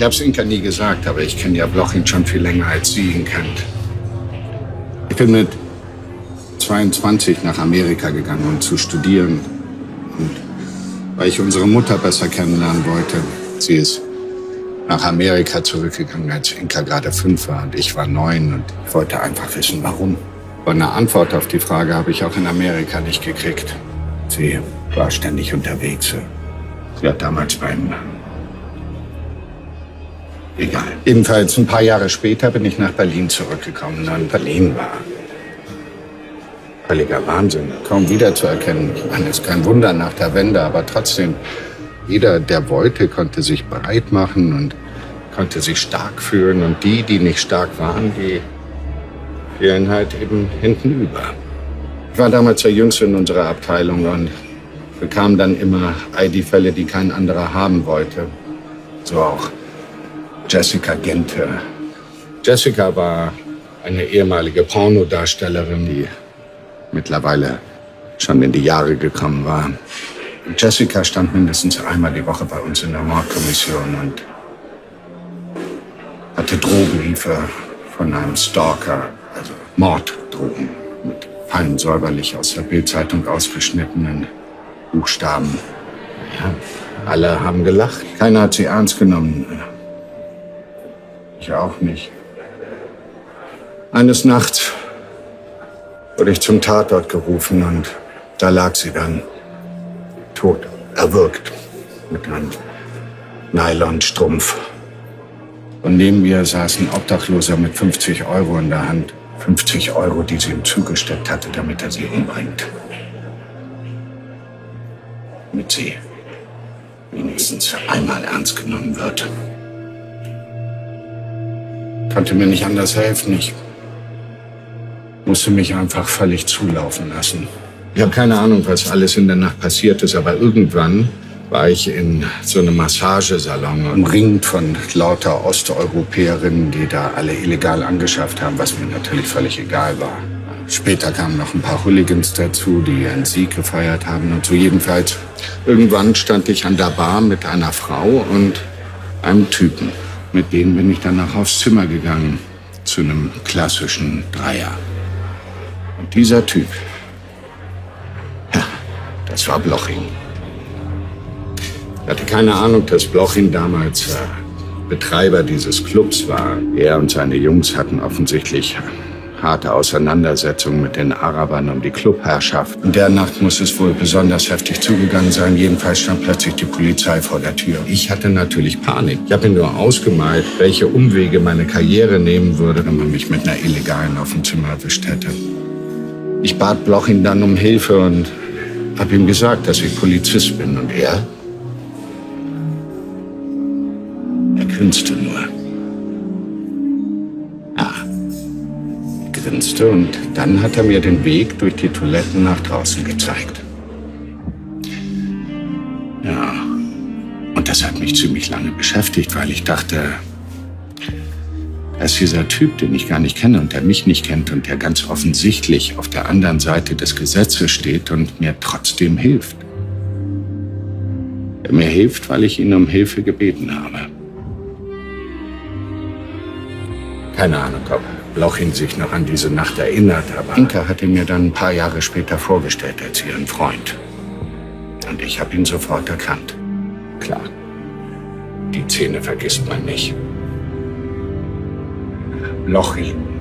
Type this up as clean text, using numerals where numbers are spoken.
Ich habe es Inka nie gesagt, aber ich kenne ja Blochin schon viel länger, als sie ihn kennt. Ich bin mit 22 nach Amerika gegangen, um zu studieren. Und weil ich unsere Mutter besser kennenlernen wollte. Sie ist nach Amerika zurückgegangen, als Inka gerade 5 war und ich war 9. Und ich wollte einfach wissen, warum. Aber eine Antwort auf die Frage habe ich auch in Amerika nicht gekriegt. Sie war ständig unterwegs. Sie hat damals beim... Egal. Jedenfalls ein paar Jahre später bin ich nach Berlin zurückgekommen. Und Berlin war völliger Wahnsinn. Kaum wiederzuerkennen. Ich meine, es ist kein Wunder nach der Wende, aber trotzdem, jeder, der wollte, konnte sich bereit machen und konnte sich stark fühlen. Und die, die nicht stark waren, die fielen halt eben hinten über. Ich war damals der Jüngste in unserer Abteilung und bekam dann immer all die Fälle, die kein anderer haben wollte. So auch Jessica Gente. Jessica war eine ehemalige Pornodarstellerin, die mittlerweile schon in die Jahre gekommen war. Jessica stand mindestens einmal die Woche bei uns in der Mordkommission und hatte Drohbriefe von einem Stalker, also Morddrohungen mit fein säuberlich aus der Bild-Zeitung ausgeschnittenen Buchstaben. Ja, alle haben gelacht. Keiner hat sie ernst genommen. Ich auch nicht. Eines Nachts wurde ich zum Tatort gerufen und da lag sie dann tot, erwürgt, mit einem Nylonstrumpf. Und neben mir saß ein Obdachloser mit 50 Euro in der Hand. 50 Euro, die sie ihm zugesteckt hatte, damit er sie umbringt. Damit sie wenigstens einmal ernst genommen wird. Konnte mir nicht anders helfen. Ich musste mich einfach völlig zulaufen lassen. Ich habe keine Ahnung, was alles in der Nacht passiert ist, aber irgendwann war ich in so einem Massagesalon, umringt von lauter Osteuropäerinnen, die da alle illegal angeschafft haben, was mir natürlich völlig egal war. Später kamen noch ein paar Hooligans dazu, die ihren Sieg gefeiert haben und so. Jedenfalls, irgendwann stand ich an der Bar mit einer Frau und einem Typen. Mit denen bin ich danach aufs Zimmer gegangen, zu einem klassischen Dreier. Und dieser Typ, ja, das war Blochin. Ich hatte keine Ahnung, dass Blochin damals Betreiber dieses Clubs war. Er und seine Jungs hatten offensichtlich harte Auseinandersetzungen mit den Arabern um die Clubherrschaft. In der Nacht muss es wohl besonders heftig zugegangen sein. Jedenfalls stand plötzlich die Polizei vor der Tür. Ich hatte natürlich Panik. Ich habe mir nur ausgemalt, welche Umwege meine Karriere nehmen würde, wenn man mich mit einer Illegalen auf dem Zimmer erwischt hätte. Ich bat Blochin dann um Hilfe und habe ihm gesagt, dass ich Polizist bin. Und er grinste nur. Grinste und dann hat er mir den Weg durch die Toiletten nach draußen gezeigt. Ja, und das hat mich ziemlich lange beschäftigt, weil ich dachte, dass dieser Typ, den ich gar nicht kenne und der mich nicht kennt und der ganz offensichtlich auf der anderen Seite des Gesetzes steht und mir trotzdem hilft. Er mir hilft, weil ich ihn um Hilfe gebeten habe. Keine Ahnung, ob Blochin sich noch an diese Nacht erinnert, aber Inka hat ihn mir dann ein paar Jahre später vorgestellt als ihren Freund. Und ich habe ihn sofort erkannt. Klar, die Szene vergisst man nicht. Blochin.